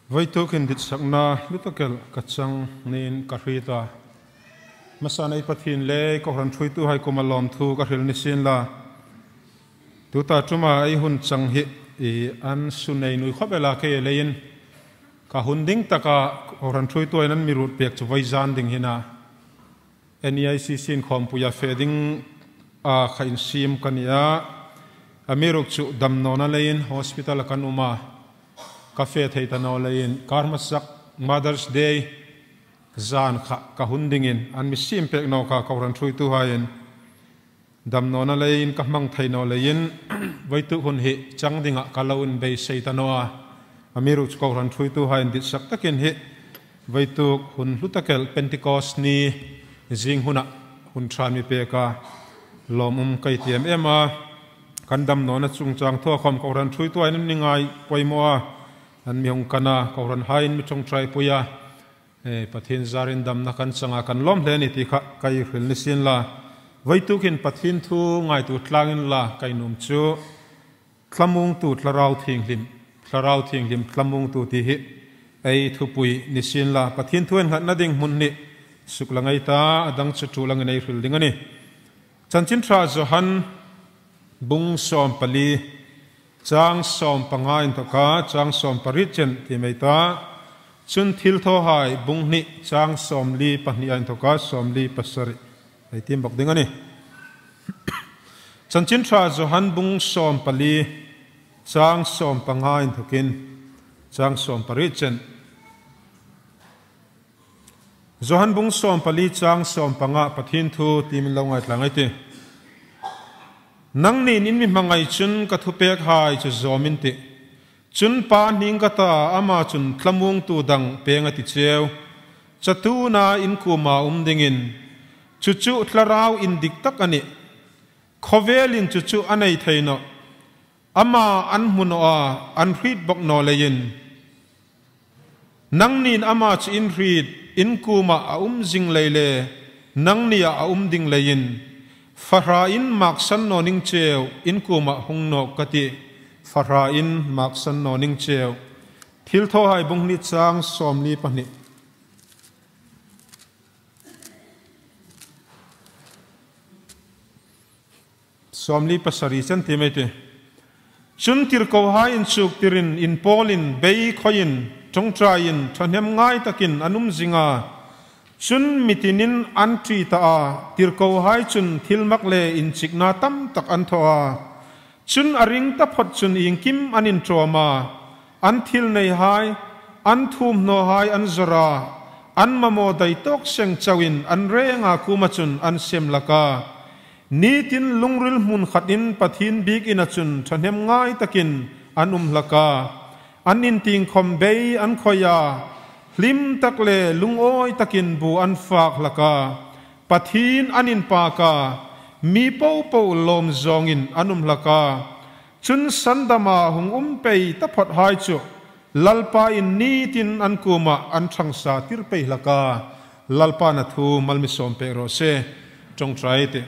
Vậy tôi cần dit sắc na lúc đó cái chăng nên cả khi ta mà sao này phát hiện lệ có hàng chui tu hay có mà làm thu cả hiện nisin là tu ta chúng mà ai hun chăng hi an sun này nuôi khắp là cái lein cả hun ding ta cả có hàng chui tu nên mi rút bẹt cho vay gian ding hina NEIC xin khom puya phê ding khai sim kania amiruk chu dam nona lein hospital kan uma cafe thei tano lein karmasak Mother's Day zan kha ka hundingin an mi sim pek no ka kauran thui tu hain dam nona lein ka mang thei no lein vaitu hun hi chang dinga kalaun be sei tanoa amiru chu kauran thui tu hain dit sak takin hi vaitu hun lutakel Pentecost ni jing huna hun than mi pe ka lom kai tiam ema kan dam nona chung chang tho khom kauran thui tu hain ningai poimoa an mi hong kana kauran hain mi chong trai puya pathin zarin dam na kan changa kan lom hle ni ti kha kai khil ni sin la vaitukin pathin thu ngai tu tlangin la kai num chu tlamung tu tlarau thing lim tlamung tu ti hi ei thu pui ni sin la pathin thuen khat na ding mun ni suklangai ta adang chu tu lang nei khil ding ani chanchin tra johan bung som pali chang som pangain to ka chang som parichen ti mai ta chun thil tho hai bung ni chang som li pahni ain to ka som li pasari ai tim bak ding ani chanchin tra johan bung som pali chang som pangain thokin chang som parichen johan bung som pali chang som panga pathin thu tim longai tlangai ti nang ni nin mi mangai chun ka thu pek hai chu zomin ti chun pa ning ka ta ama chun tlamung tu dang penga ti cheu chatu na in ku ma dingin chuchu tlarau in dik tak ani khovelin chuchu anei theino ama an muno a an hrit bok no lein nang nin ama chu in hrit in ku ma jing leile nang ni a ding lein Fara in maksan no ning cheo in kuma hung no kati fara in maksan no ning cheo thil tho hai bung ni chang som ni pani som li pasari chan ti mete chun tir ko hai in chuk tirin in polin bei khoin chong train thanem ngai takin anum zinga chun mitinin antri ta a tirko hai chun thilmak le in chikna tam tak an thoa chun aring ta phot chun ing kim anin troma an thil nei hai an thum no hai an zara an mamo dai tok seng chawin an renga kuma chun an sem laka ni tin lungril mun khatin pathin big in a chun thanem ngai takin an laka anin ting khom bei an khoya lim takle lungoi takin bu an fak laka pathin anin pa ka mi po lom zongin anum laka chun sandama hung pei ta phot hai chu lalpa in ni tin an kuma an thangsa tir pei laka lalpa na thu malmi som pe ro se chong trai te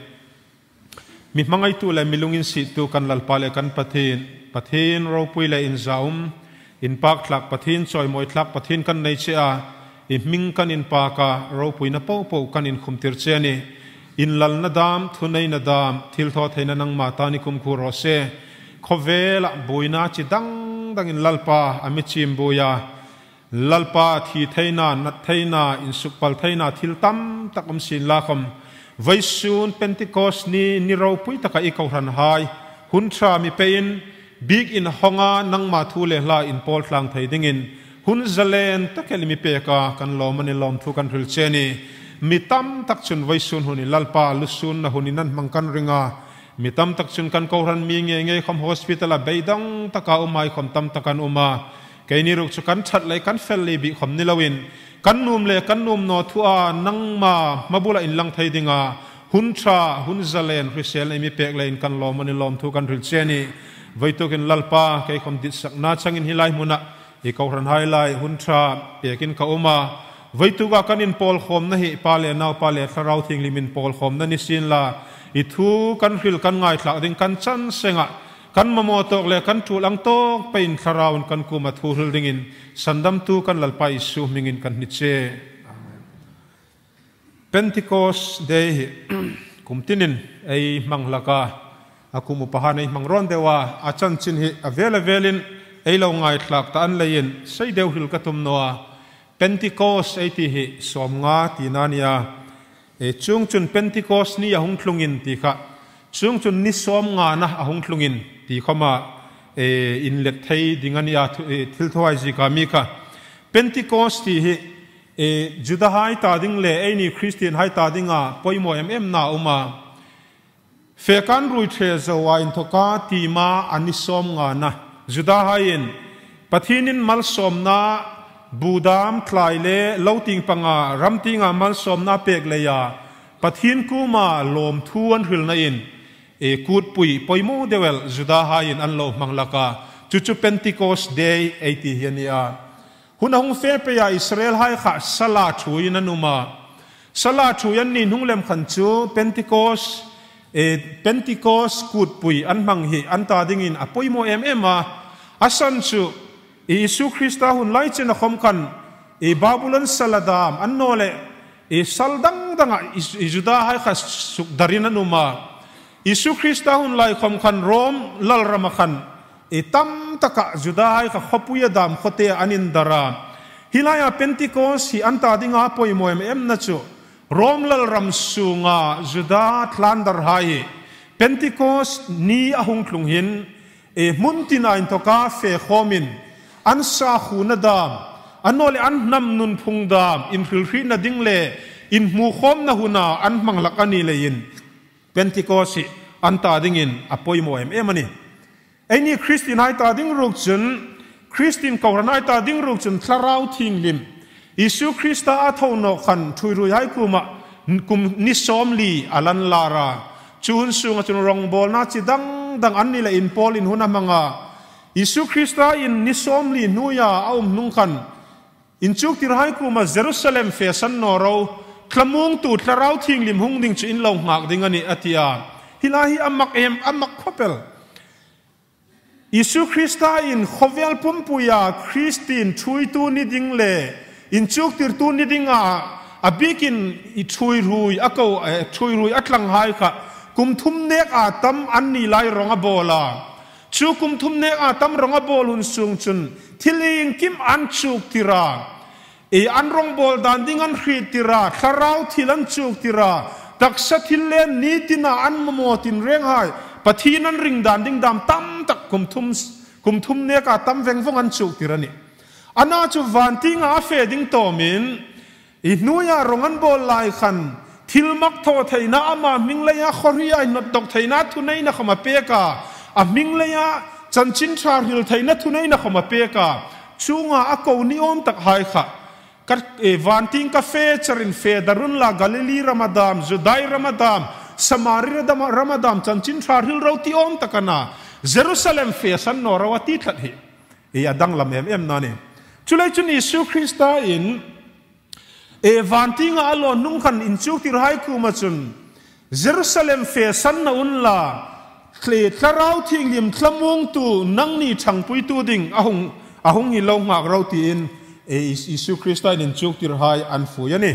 mi mangai tu la milungin si tu kan lalpa le kan pathin ro pui la in zaum in pak thlak pathin choi moi thlak pathin kan nei che a i ming kan in pa ka ro puina po kan in khumtir che ni in lal na dam thunei na dam thil tho theina nang ma ta ni kum khu ro se khovela buina chi dang in lalpa ami chim buya lalpa thi theina nat theina in sukpal theina thil tam takum sin la khom vaisun Pentecost ni ro pui taka i kauran hai hun tra mi pein big in honga nang ma thu le la in pol tlang thai dingin hun zalen takel mi pe ka kan lom ani lom thu kan ril cheni mi tam tak chun vaisun huni lalpa lusun na huni nan mangkan ringa mi tam tak chun kan kauran mi nge khom hospital a beidang taka umai khom tam takan uma kaini ruk chu kan that lai kan fel le bi khom ni lawin kan num no thu a nang ma mabula in lang thai dinga hun tra hun zalen risel mi pek lain kan lom ani lom thu kan ril cheni vaitu kin lalpa kai khom dit sak na changin hilai muna e kauran highlight huntra pekin ka uma vaitu ga kanin pol khom na hi pale naw pale tharau thing limin pol khom na ni sin la i thu kan hril kan ngai thlak ding kan chan senga kan mamotok le kan tulang tok pain tharaun kan kuma thurul dingin sandam tu kan lalpai su mingin kan niche Pentecost day kumtinin ay manglaka akumu pahanay mangron dewa achan chin hi avelin ay law ngai tlak taan layin say dew hil katum noa Pentecost ay ti hi som nga tinania e chung chun Pentecost ni ahung tlungin ti kha chung chun ni som nga na ahung tlungin ti khoma e in let thei dingania thil thoi ji ka mi kha Pentecost ti hi e juda hai ta ding le ai ni Christian hai ta dinga poimo na uma fe kan rui the zawa in thoka ti ma ani som nga na juda hain pathinin mal som na budam thlaile loting panga ramtinga mal som na pek le ya pathin kuma lom thuan hil na in e kut pui poimo dewel juda hain an lo manglaka chu Pentecost day 80 hiania hunahung fe pe ya Israel hai kha sala thui nanuma sala thui an nin hunglem khan chu Pentecost kut pui an mang hi an ta dingin apoimo a asan chu Isu Krista hun lai chen khom kan Babylon saladam an nole saldang danga juda hai kha suk darin anuma Isu Krista hun lai khom kan Rom lal ramakhan tam taka juda hai kha khopuya dam khote anin dara hilaya Pentecost hi anta dinga poimo na chu Rom lal ram sunga juda tlandar hai Pentecost ni ahung tlung hin muntina in toka fe khomin an sa khuna dam anole an nam nun phung dam in khri na dingle in mu khom na huna an manglak ani lein Pentecost anta dingin apoimo ani Any Christian hai ta ding ruk chun Christian kauran hai ta ding ruk chun tlarau thing lim Isu Krista athono khan thuirui hai kuma kum nisom li alan lara chun sunga chun rong bol na chi dang anni la in pol in huna manga Isu Krista in nisom li nuya aum nung khan in chuk tir hai kuma Jerusalem fesan noro klamung tu tlarau thing lim hung ding chu in lo ngak ding ani atia hilahi amak khopel Isu Krista in khovel pumpuya Christian thui tu ni ding le in chuk tir tu ni dinga abikin I thui rui ako thui rui atlang hai kha kum thum nek atam anni lai ronga bola chu kum thum nek atam ronga bol hun sung chun thiling kim an chuk tira an rong bol dan ding an khri tira tharau thilan chuk tira taksa thilen ni tina an momotin reng hai pathinan ring dan ding dam tam tak kum thum ne ka tam veng vong an chuk tirani ana chu vantinga fe ding tomin I nuya rongan bol lai khan thilmak tho theina ama mingleya khoria not dok theina thunai na khama peka a mingleya chanchin thar hil theina thunai na khama peka chunga ako ni om tak hai kha kat vanting ka fe charin fe darun la Galilee Ramadan Judai Ramadan Samaria Ramadan chanchin thar hil rauti om takana Jerusalem fe san no rawati thathi adang lam na ne chulai chun Isu Krista in vantinga alo nung khan in chuk tir hai kuma chun Jerusalem fe san na unla kle tlarau thing lim tlamung tu nang ni changpui tu ding ahung hi lo ngak rauti in Isu Krista in chuk tir hai an fu yani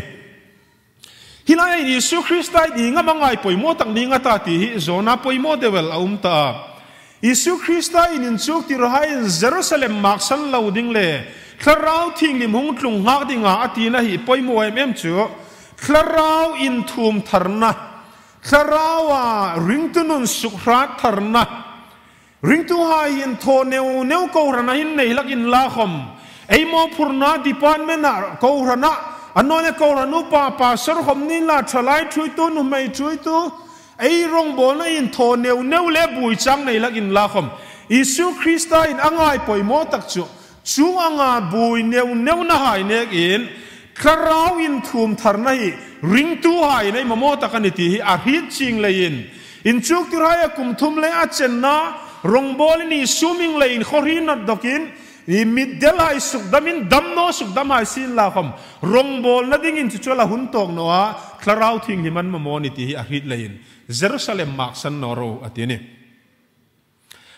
hilai Isu Krista di nga mangai poimo tak ni nga ta ti hi zona poimo dewel ta Isu Krista in chuk tir hai Jerusalem mak san lo ding le tlarau thing lim hung tlung ngak dinga atina hi poimo chu tlarau in thum tharna thlarawa ringtunun sukhrat tharna ringtu hai in tho neu ko rana in nei lakin la khom eimo phurna department na ko rana anone ko ranu pa sar khom ni la thalai thui tu nu mai thui tu ei rong bol na in tho neu le bui chang nei lakin la khom Isu Krista in angai poimo tak chu anga bui neu na hai nek in tlarau in thum tharna hi ring tu hai nei mamo takani ti hi a hit ching lein in chuk tur hai kum thum le a chen na rong bol ni suming lein khorin not dokin I mid delai sukdamin damno sukdamai sin la khom rong bol na ding in chuala hun tok no a tlarau thing hi man mamo ni ti hi a hit lein Jerusalem mak san noro atini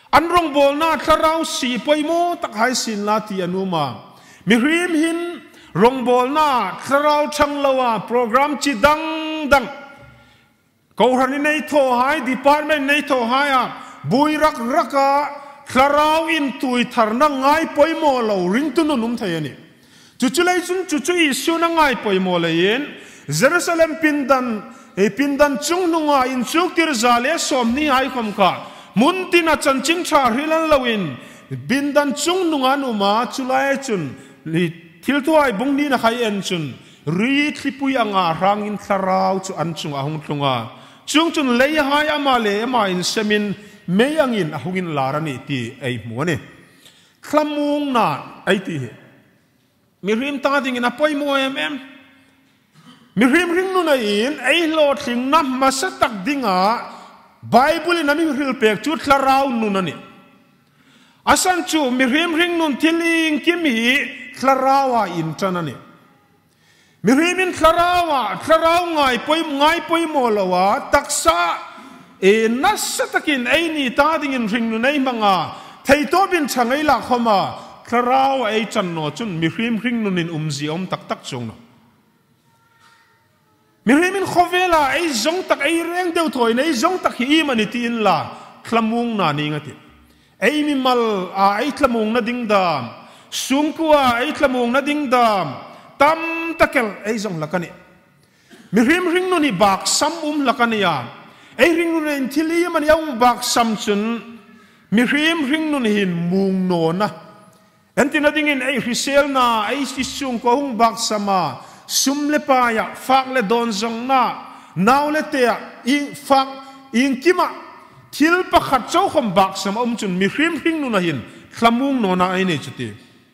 an rong bol na tharau si poimo tak hai sin la ti anuma mi hrim hin rong bol na tharau thang lawa program chi dang ko ran nei tho hai department nei tho hai a bui rak raka tharau in tui tharna ngai poimo lo ring tu num thayani chuchulai chun chuchui isu na ngai poimo le yen Jerusalem pindan chung nunga in chuk tir zale somni ai khom ka muntina chanching tha hilan lawin bindan chung nunga numa chulai chun li thil thuai bungni na khai en chun ri thlipui anga rangin tharau chu an chung ahung tlunga chung chun lei hai ama le ama in semin meyangin ahungin larani ti ei muane klamung na ai ti mirim ta ding na poi mo em mirim ring nu na in ei lo thing na masatak dinga Bible na mi ril pek chu tlarau nu na ni asan chu mirim ring nun tiling kimi tlarawa in tanani mirim in tlarau ngai poi mo lawa taksa e nasatakin ei ni ta ding in ring nu nei manga theito bin changai la khoma tlarau ei chan no chun mirim ring nun in umzi tak chung no Mirimin khovela ay zong tak ay reng deu thoi nei zong tak hi mani tin la tlamung na ni ngati ay mimal ay tlamung na dingdam sungkua ay tlamung na dingdam tam takel ay zong lakani mirim ring no ni bak sam lakani ya ay ring no ni thili man yang bak sam chun mirim ring no ni hin mung no na antina dingin ay risel na ay sisung ko hung bak sama sum le pa ya fak le don zong na naw le te in fak in kima thil pa khat chau khom bak sam chun mi hrim nu na hin thlamung no na ai ne chuti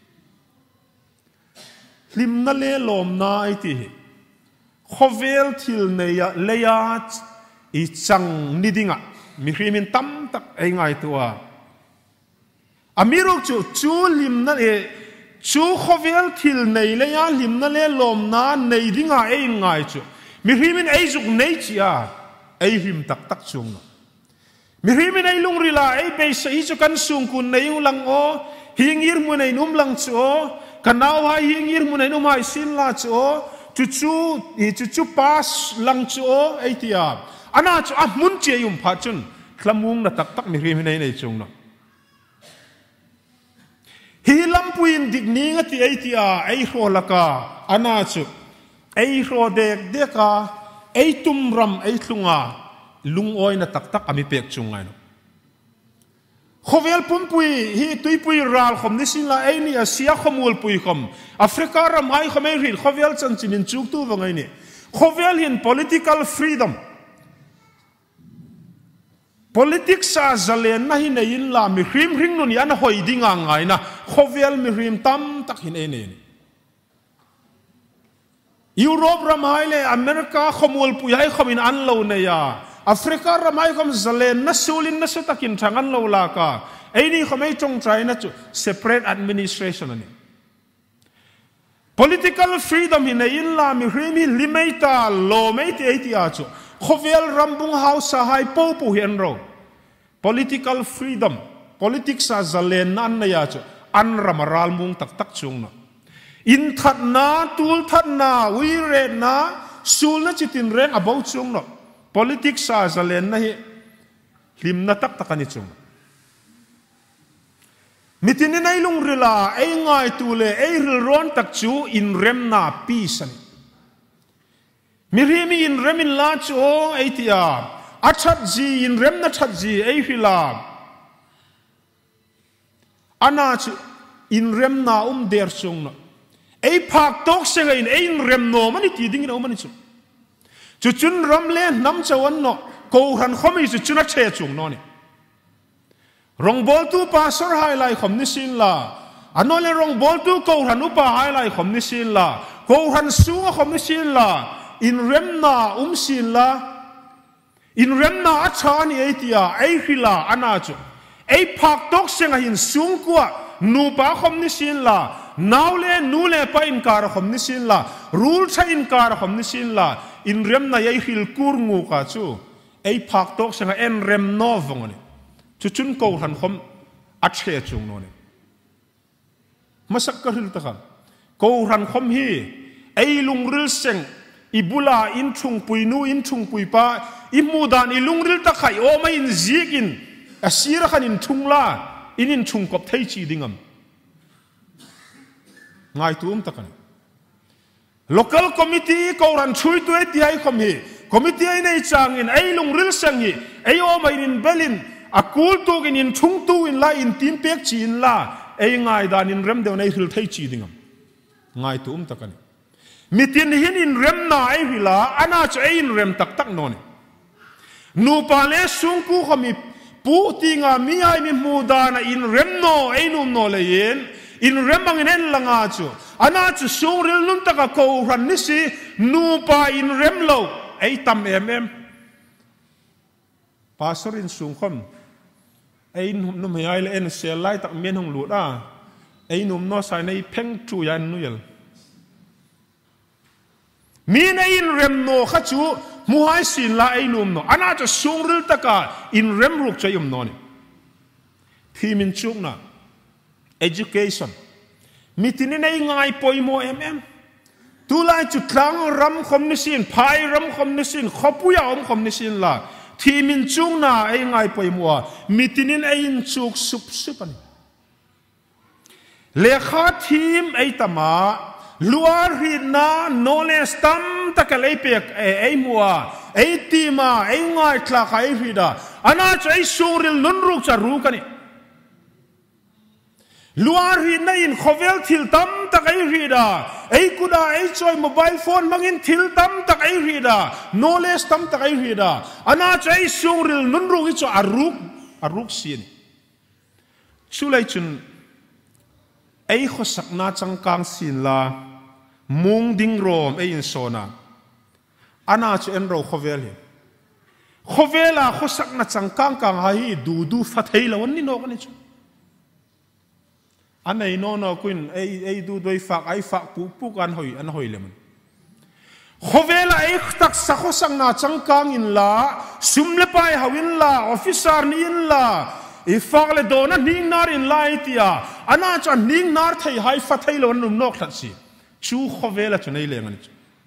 lim na le lom na ai ti khovel thil ne ya le ya I chang nidinga mi hrimin tam tak ai ngai tua amirok chu lim na e chu khovel thil nei le ya lim na le lom na nei dinga ei ngai chu mi hrimin ei juk nei chia ei him tak chung no mi hrimin ei lung rila ei be sa hi chu kan sung kun nei lang o hingir mu nei num lang chu o kanau ha hingir mu nei num hai sin la chu o chu pas lang chu o ei tia ana chu a mun che yum pha chun thlamung na tak mi hrimin ei nei chung no hi lampuin digni ngati aitia ai rolaka anachu ai rodek deka ai tumram ai tlunga lungoi na tak ami pek chungai no khovel pumpui hi tuipui ral khom ni sin la ai ni asia khomul pui khom afrika ram ai khomai ri khovel chanchin in chuk tu wangai ni khovel hin political freedom politics sa zalen na hin in la mi hrim ring nun yan hoi dinga ngai na khovel mi hrim tam tak hin ene Europe ramai le America khomul pu yai khomin an lo ne ya Africa ramai khom zalen na sulin na satakin thangan lo la ka ei ni khomai chong trai na chu separate administration ani political freedom hin in la mi hrim limeita lo meiti etia chu khovel rambung house hai po hian ro political freedom politics sa zalen nan na ya chu an ramaral mung tak chung na in that na tul that na wi re na sul na chitin reng about chung no politics sa zalen na hi lim na tak ani chung mitin na ilung rila ai ngai tule ai ril ron tak chu in rem na peace ani mirimi in remin la chu aitia achat ji in rem na chat ji ai hila ana chu in rem na der chung no ai phak tok se in ai rem no mani ti ding no mani chu chun ram le nam chawan no ko han khomi chu chuna che chung no ni rong bol tu pa sor hai lai khom ni sin la anole rong bol tu ko han upa hai lai khom ni sin la ko han su khom ni sin la in remna sin la in remna achani etia ei hila anachu ei phak tok senga hin sungkwa nu pa khom ni sin la naule nule pa in kar khom ni sin la rule cha in kar khom ni sin la in remna ei hil kur ngu ka chu ei phak tok senga en rem no vongoni chun ko han khom che chung no ne masak ka hil ta kha ko ran khom hi ei lung ril seng ibula in chung pui nu in chung pui pa imudan i lung ril ta khai o mai in zigin asira khan in chung la in chung kop thei chi dingam ngai tuum ta kan local committee ko ran chui tu ti ai khom hi committee ai nei chang in ei lung ril seng hi ei o mai in belin akul tu in chung tu in la in tim pek chi in la ei ngai dan in rem de nei hil thei chi dingam ngai tuum ta kan mitin hin in rem na ai hila ana cha in rem tak tak no ne nu pa le sung ku khami pu ti nga mi ai mi mu da na in rem no ai num no le yen in rem ang en langa chu ana chu sung ril nun ta ka ko ran ni si nu pa in rem lo ai tam em pastor in sung khom ai num me ai le en sel lai tak men hong lu da ai num no sai nei pheng chu yan nu yel mi na in rem no kha chu mu hai sin la ai num no ana cha sung ril taka in rem ruk cha yum no ni thi min chuk na education mi tin nei ngai poi mo tu lai chu tlang ram khom ni sin phai ram khom ni sin khopuya om khom ni sin la thi min chung na ai ngai poi mo mi tin ai in chuk sup sup ani le kha thim ai tama luar hi na knowledge tam takalai pek ei mua ei tima ei ngai tla khai hi da ana chai suril nunruk cha ru kani luar hi na in khovel thil tam takai hi da ei kuda ei choi mobile phone mangin thil tam takai hi da knowledge tam takai hi da ana chai suril nunruk hi cha aruk sin chulai chun ei khosak na changkang sin la mung ding rom ei in sona ana chu en ro khovel hi khovela khosak na changkang kang hi du fathei lawon ni no kan chu anei no kuin ei du doi fak ai fak pu kan hoi le man khovela ei tak sa khosak na changkang in la sumle pai hawin la officer ni in la i fak le dona ning nar in lai tia ana cha ning nar thei hai fathei lawon num nok that si chu khovela chu nei leng ani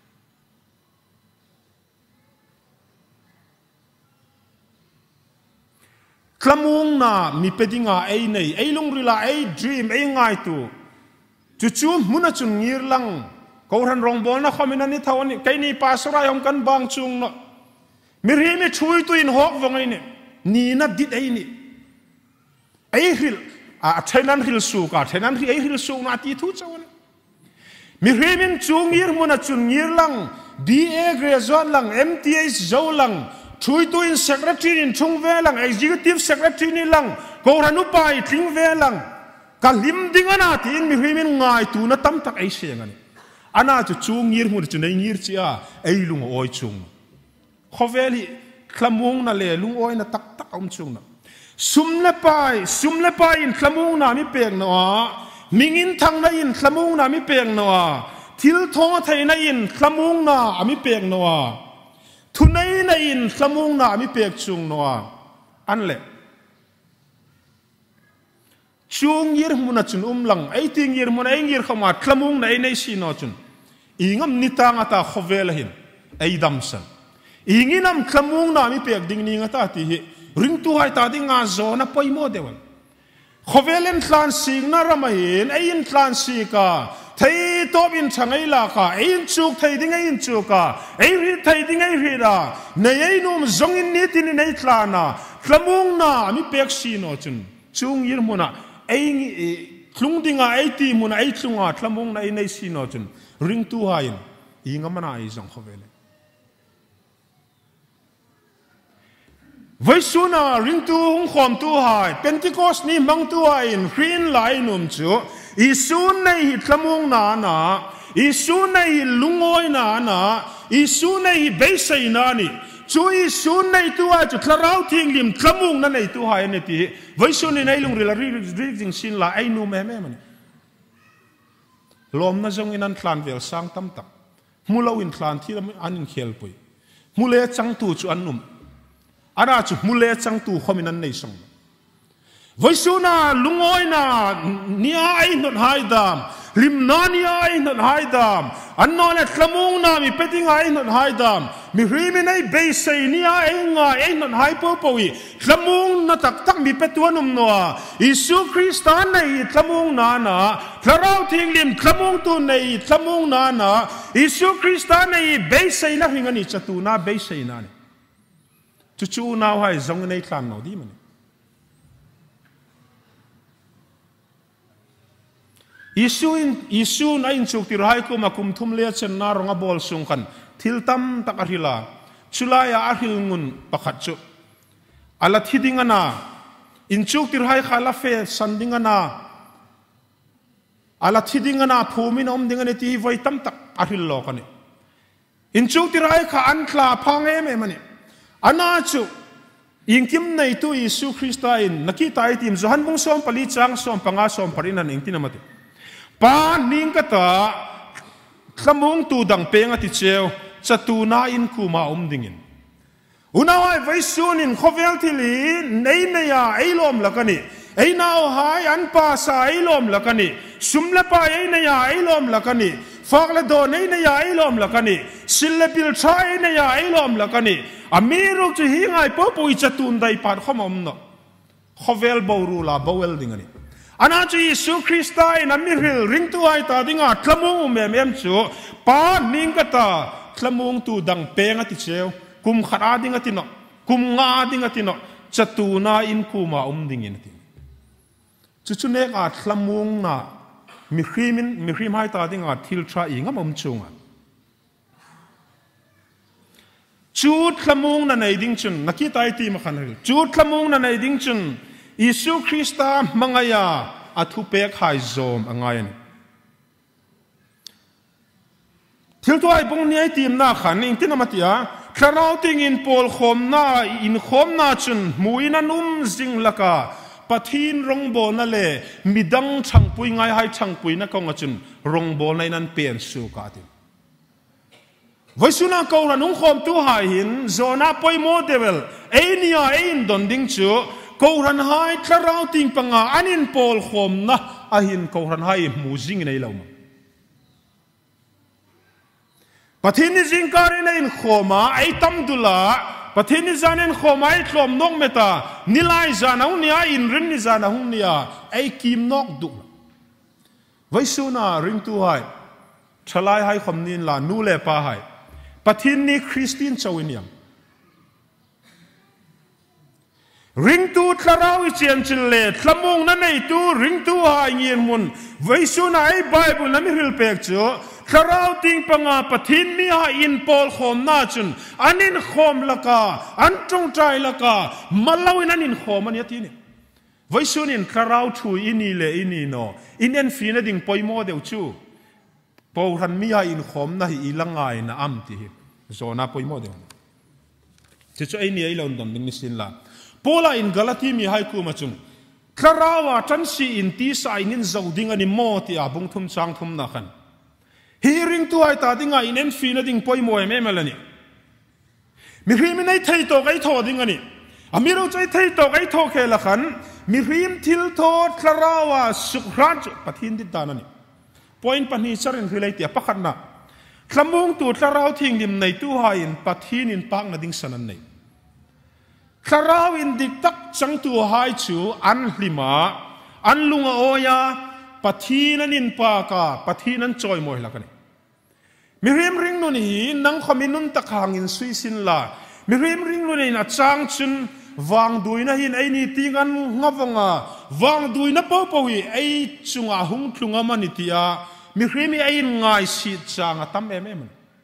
klamung na mi pedinga ei nei ei lungrila ei dream ei ngai tu chu muna chun ngir lang ko ran rong bol na khomina ni thawani kai ni pasora yom kan bang chung no mi ri mi chui tu in hok wangai ni na dit ei ni ei hil a thenan hil su ka thenan hi ei hil su na ti thu chawan mi ri min chung ngir muna chun ngir lang BA graduate lang MTS zo lang chui tu in secretary in chung ve lang executive secretary ni lang ko ranu pai thing ve lang ka lim ding ana tin mi ri min ngai tu na tam tak ai se ngani ana chu chung ngir mu chu nei ngir chia ei lung oi chung khoveli klamung na le lung oi na tak om chung na sumle pai in klamung na mi pek no mingin thang na in klamung na mi pek no thil thong thai na in klamung na ami pek no thunai na in klamung na mi pek chung no an le chung yir muna chun lang ai ting yir muna ai ngir khama klamung na ai nei si no chun ingam nitanga ta khovel hin ai damsan inginam klamung na mi pek ding ni ngata ti hi ring tu hai ta ding nga zo na poi mo dewan khovelen tlan sing na ramahin ai in tlan si ka thei top in changai la ka ai in chuk thei ding ai in chuk ka ai ri thei ding ai ri da nei ai num zong in ni tin nei tlana klamung na mi pek si no chun chung yir muna ai klung dinga ai ti muna ai klunga klamung na ai nei si no chun ring tu hain ingamana ai zong khovele với số na ring tu hong khom tu hai Pentecost ni mang tu hai in green lai num chu i su nei hi tlamung na i su nei hi lungoi na i su nei hi beisai na ni chu i su nei tu hai chu tlarau thing lim tlamung na nei tu hai ne ti với số ni nei lung ri jing sin la ai nu me man lom na jong in an tlan vel sang tam tak mulo in tlan thi an in khel pui mule chang tu chu an num ana chu mule chang tu khomin an nei song với số na lungoi na nia ai not hai dam lim na nia ai not hai dam an no le tlamung na mi peting ai not hai dam mi ri nei be sei nia ai nga ai not hai po wi tlamung na tak mi petuanum noa Isu Kristan nei tlamung na na tlarau thing lim tlamung tu nei tlamung na na Isu Kristan nei be sei na hingani chatu na be sei na ni chu nào hai zong nei tlan no di man Isu na inchuk tirhai ko makum thum le chen na ronga bol sung kan thil tam tak arila chulaya arhil ngun pakhat chu ala thidinga na inchuk tirhai khala fe sandinga na ala thidinga na phumin om dinga ne ti voi tam tak arhil lo kan inchuk tirhai kha an thla phange me mani ana chu ingkim nei tu Isu Krista in nakita itim zohan bung som pali chang som panga som parinan ingtinamati pa ning kata tlamung tu dang penga ti cheu chatuna in kuma dingin unawai vaisunin khovel thili nei neya eilom lakani einau hai an pa sa eilom lakani sumla pa ei neya eilom lakani fakla do nei neya eilom lakani sillepil thai neya eilom lakani amiru chu hi ngai po pui chatun dai pat khomom no khovel boru la bowel dingani ana chu Isu Krista in amiril ring tu ai ta dinga tlamung mem chu pa ning kata tlamung tu dang penga ti cheu kum khara dinga ti no kum nga dinga ti no chatuna in kuma dingin ti chu ne ka tlamung na mi khrim hai ta dinga thil tra inga mom chunga chu tlamung na nei ding chun nakitai ti ma khanel chu tlamung na nei ding chun Isu Krista mangaya athupe khai zom angayan thiltuai bung ni ai tim na khan ing tinamatia tharau ting in pol khom na chun muina zing laka pathin rongbo na le midang changpui ngai hai changpui na konga chun rongbo nai nan pen su ka ti voisuna ko ranung khom tu hai hin zona poi model enia ein don ding chu ko ran hai tlarau ting panga anin pol khom na ahin ko ran hai mu jing nei lo pathin ni jing kare nei khoma ai tam dula pathin ni janen khoma ai thlom nok meta nilai janau nia in rin ni janau nia ai kim nok du vaisuna ring tu hai thalai hai khomnin la nu le pa hai pathin ni Christian chawiniam ring tu tlarau i chen chile tlamung na nei tu ring tu ha ngien mun vaisuna ai bible na mi hil pek chu tlarau ting panga pathin mi ha in pol khom na chun anin khom laka an tong trai laka malawin anin khom an yati ni vaisunin tlarau thu ini le ini no inen fi na ding poimo deu chu po ran mi ha in khom na hi ilangai na am ti zona poimo deu chu ai ni ai lon don ding sin la Pola in Galati mi hai ku machung Karawa tansi in ti sa inin zauding ani mo ti abung thum chang thum na khan hearing tu ai ta dinga inen fi na ding poi mo em melani mi hrim nei thei to kai tho ding ani amiro chai thei to kai tho khe la khan mi hrim thil tho Karawa sukhraj pathin di danani point pani charin hilai ti pakhat na tlamung tu tlarau thing dim nei tu ha in pathin in pak na ding sanan nei Kharau in dik tak chang tu hai chu an hlima an lunga oya pathinan in pa ka pathinan choi moi la kani mi rim ring no ni nang khominun takhang in sui sin la mi rim ring no ni na chang chun wang duina hin ai ni tingan ngawanga wang duina po wi ai chunga hung tlunga manitia mi rim ai ngai si chang atam em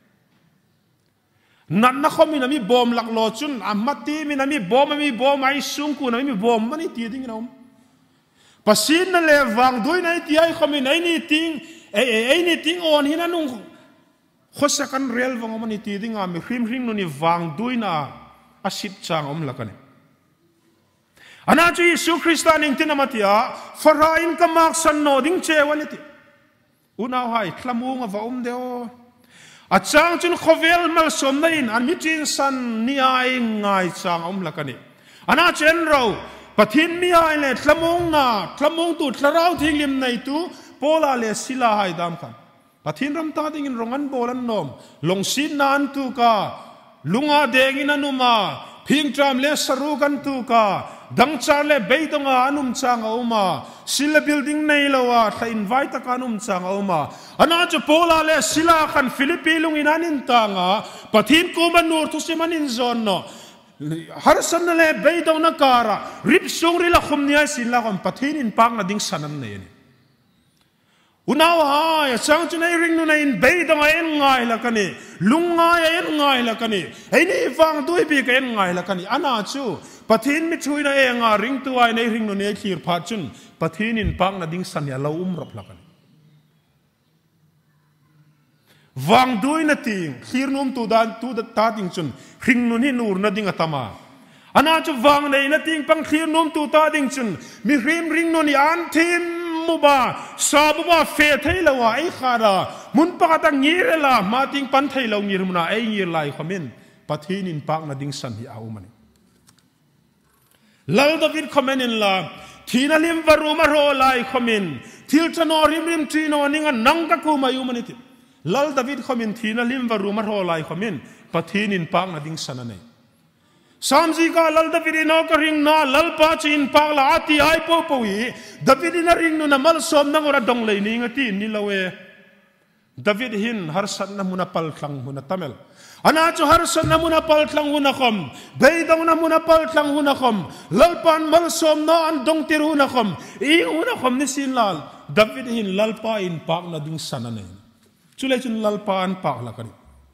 nan na khomi na mi bom lak lo chun amati mi na mi bom ai sungku na mi bom mani ti ding na pasin na le wang doi na ti ai khomi na ni ting on hina nung khosakan rel wang mani ti ding a mi hrim no ni wang doi na asip chang lakani ana chu Isu Krista ning tinamatia farain kamak san no ding che waliti unaw hai tlamunga va deo achang chun khovel mal somnain an mitin san ni ai ngai chang lakani ana chen ro ปะทินมีไอเลทละมงนาทละมงตุทละเราทิ้งลิมในตูโปลาเลศิลาให้ดามกันปะทินรำตาดิ่งรงอันโบลันนอมลงสินนานตูกาลุงอาเดงินันุมาพิงจามเลสรูกันตูกาดังชาเลเบยตงอานุมจางเอามาศิลบิลดิ้งในละว่าถ้าอินไว้ตะการนุมจางเอามาอันนั้นจะโปลาเลศิลาขันฟิลิปปิลุงอินานินตางาปะทินกูมันนูร์ทุสิมันินซอนเนาะฮาร์สันนั่นแหละเบยตงนักการะริบซุงริละคุมเนียสินละคนปะทินินปังนัดิ้งสันนั่นเนี่ยอุณาวหายสังจุนัยริงนุนัยเบยตงเอ็นง่ายละกันนี่ลุงง่ายเอ็นง่ายละกันนี่ไอ้นี่ฟังด้วยปีกเอ็นง่ายละกันนี่อันนั้นชูปะทินมิช่วยนะเองริงตัวไอ้ในริงนุนัยขีร์พัดจุนปะทินินปังนัดิ้งสันยาเรารับละกันวังด้วยนัดทิ้งขีร์นุ่มตัวตาดิ้งจุนริงนุนีนูร์นัดดิ้งอัตมาอันนั้นจะวังในนัดทิ้งปังขีร์นุ่มตัวตาดิ้งจุนมีริงนุนีอันทิมมุบาซาบุบาเฟทให้เราไอ้ขารามุนปากตังยีเรล่ะมาทิ้งปันให้เรายีรมุนาไอ้ยีไลขมินปะทีนินปักนัดดิ้งสันที่เอามันลาดาวิดขมินินละทีนัลิมวารุมาโรไลขมินทิลชนอริมทีนอนิงันนังกักูมาอยู่มันนี่ลาดาวิดขมินทีนัลิมวารุมาโรไลขมินปะทีนินปักนัดดิ้งสันนั่นเองสามสิกาลดาวิดินเอากริงนาลปาจินปากลาตีไอโปปวีดาวิดินาริงนุนามัลสอมนังระดงเลยนี่งตีนิลเวดาวิดหินฮาร์สันนามุนาพัลคลังมุนาตัมเอลอันนั้นจูฮาร์สันนามุนาพัลคลังมุนาคมเบย์ดงนามุนาพัลคลังมุนาคมลปานมัลสอมนาอันดงติรุนาคมอีมุนาคมนิสินลาลดาวิดหินลปาอินปากนาดิ้งสันนั่นเองจุเลจุนลปาอันปากละกัน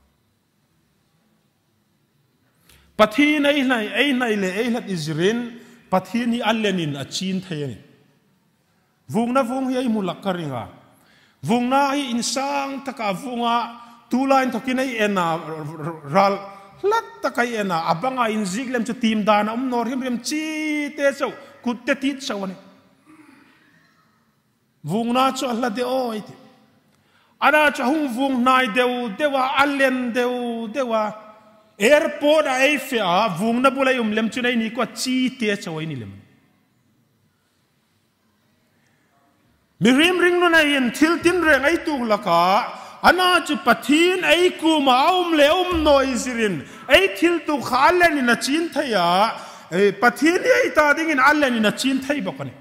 ปะทีในไหนไอ้ในเลยไอ้หลัดอิสราเอลปะทีนี้อัลเลนินอจีนเทียนวงน่ะวงเฮียมุลักกริงอ่ะวงน่ะไอ้อินสังตะกาวงอ่ะตูไลน์ตะกินไอ้เอ็น่ะรัลลัดตะกไอ้เอ็น่ะอับบังอ่ะอินซิกเลมจะทีมดานะนอร์ฮิมเรียมจีเตเจ้ากุดเตติดเจ้าวันนี้วงน่ะจะอัลลาเดโอไอ้ที่อันนั้นจะหุ่งวงนายเดว่าอัลเลนเดว่าแอร์พอร์ตไอ้เฟียวงนับเลยเลมจุนัยนี่ก็จีเตะชาวนี่เลมมีริมนุนัยทิลตินเรงไอ้ตุลกะอันนั้นจะปะทีนไอ้กูมาเลนอยซิรินไอ้ทิลตุขาเลนินจีนไทยปะทีนไอ้ตาดิ่งอัลเลนินจีนไทยบอกกัน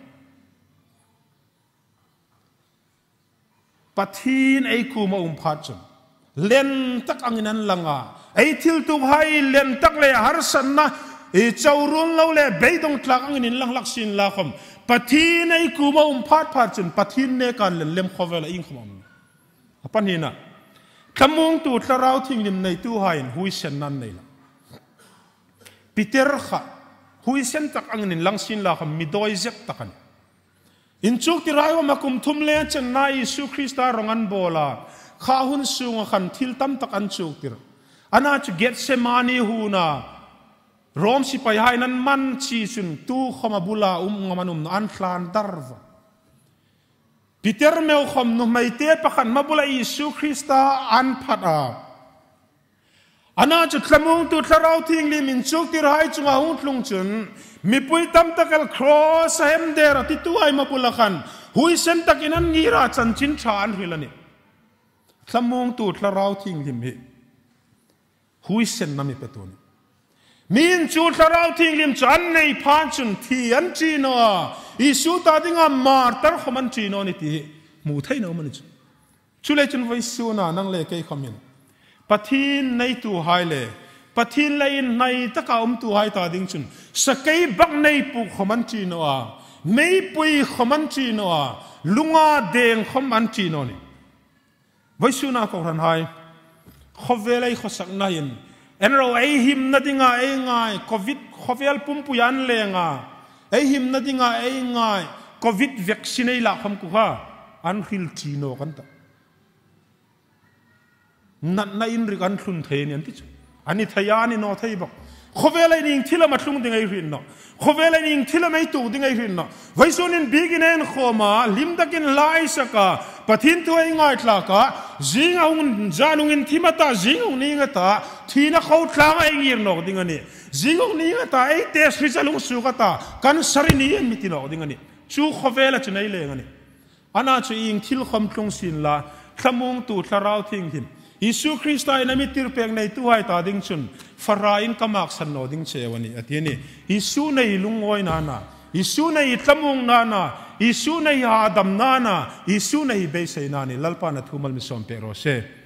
ปะทีนไอ้กูมาพัดจนเล่นตักอังนั้นลังอ่ะไอ้ทิลตุให้เล่นตักเลยฮาร์สันนะไอ้เจ้ารุ่นเราเลยเบยดงตักอังนั้นลังลักสินละคมปะทีนไอ้กูมาพัดจนปะทีนเนี่ยการเล่นขวาละอิงขมมปัญหาน่ะขมงตูตเราทิ้งลิมในตู้ให้หุยเซนนั่นนี่ละปีเตอร์ค่ะหุยเซนตักอังนั้นลังสินละคมมีดอยเจ็บตักันอินชุกที่ไรว่ามาคุมทุ่มเลี้ยงเช่นนายยิสุคริสต์รองอันโบลาข้าหุ่นสูงขันทิลตั้มตักอันชุกที่อันนั้นจะเก็ตเซมานีหูน่ะรอมสิไปให้นั้นมันชีสุนตู้ขมาบุลางามันุมอันฟลานดาร์วปีเตอร์เมลขมนุไม่เตะปะขันมาบุลายิสุคริสต์อันพัดอาอันนั้นจะขมุงตุทเราทิ้งลิมินชุกที่ไรจุงอาหุ่นลุงจุนมีปุยตั้มตะกัลครอสเฮมเดร์ที่ตัวไอ้มาบุลาขันหุยเซนตักินันยีราจันชินชานหิลนี่ขมุงตุทเราทิ้งลิมิหุยเซนนั่นมีเป็นตัวนี้มีนจูทเราทิ้งลิมจันในพานจุนที่อันจีโน่อิสุตาดิ่งอามาร์ตร์ขมันจีโน่นี่ที่มูไทยโน่มันจุชุเลจุนไว้สูน่ะนั่งเล่เกี่ยขมินปะทีนในตัวไฮเล่ปะทีนเลยในตะกาตัวไฮตาดิ่งจุนสกัยบักในปุขมันจีโน่ไม่ปุยขมันจีโน่ลุงอาเดงขมันจีโน่นี่ไว้สูน่ะก็รันไฮขวเวลัยขสักนายนเอ็นเราไอหิมนัดง่ายง่ายโควิดขวเวลปุ่มปุยันเลงอ่ะไอหิมนัดง่ายง่ายโควิดวัคซีนไอละคำกูฮะอันฮิลจีโนกันตานัดนายอินริกันทุนเทนี่อันที่อันนี้ทยานี่นอไทยบอกโค khovel ai ning thila matlung dingai rin no khovel ai ning thila mai tu dingai rin no vaisonin biginen khoma limdakin lai saka pathin tuai ngai tlaka jingaung janungin thimata jingung ningata thina khau tlang ai ngir no dingani jingung ningata ai te srijalung sukata kan sarini mitino dingani chu khovela chunai lengani ana chu ing thil khom tlung sin la thamung tu tlarau thing hin Isu Krista ina mitir peng nei tu hai ta ding chun farain kamak san no ding chewani atiani Isu nei lungoi nana Isu nei tlamung nana Isu nei adam nana Isu nei beisai nani lalpa na thumal mi som pero se